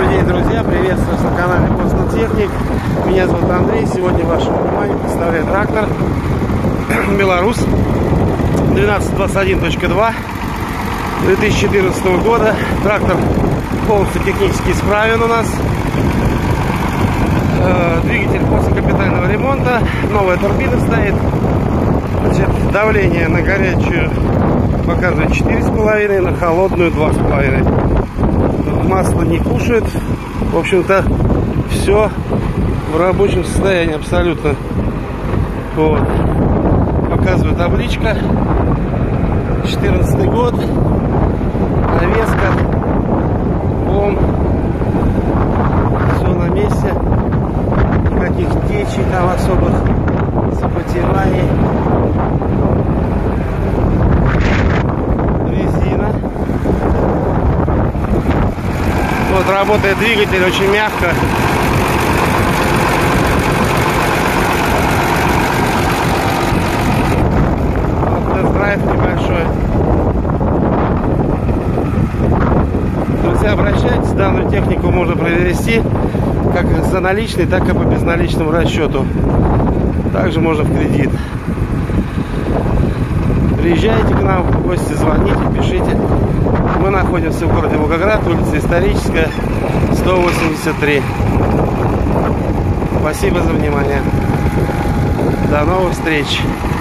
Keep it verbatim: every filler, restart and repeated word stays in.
Добрый день, друзья! Приветствую на канале Постнотехник. Меня зовут Андрей. Сегодня вашему вниманию представляю трактор Беларус двенадцать двадцать один точка два две тысячи четырнадцатого года. Трактор полностью технически исправен у нас. Двигатель после капитального ремонта. Новая турбина стоит. Значит, давление на горячую показывает четыре с половиной, на холодную два с половиной. Масло не кушает. В общем-то, все в рабочем состоянии абсолютно. Вот. Показывает табличка. четырнадцатый год. Навеска. Бом. Все на месте. Никаких течей там особых. Запотеваний. Резина. Вот работает двигатель очень мягко. Вот тест-драйв небольшой. Друзья, обращайтесь, данную технику можно приобрести как за наличный, так и по безналичному расчету. Также можно в кредит. Приезжайте к нам в гости, звоните, пишите. Мы находимся в городе Волгоград, улица Историческая, сто восемьдесят три. Спасибо за внимание. До новых встреч.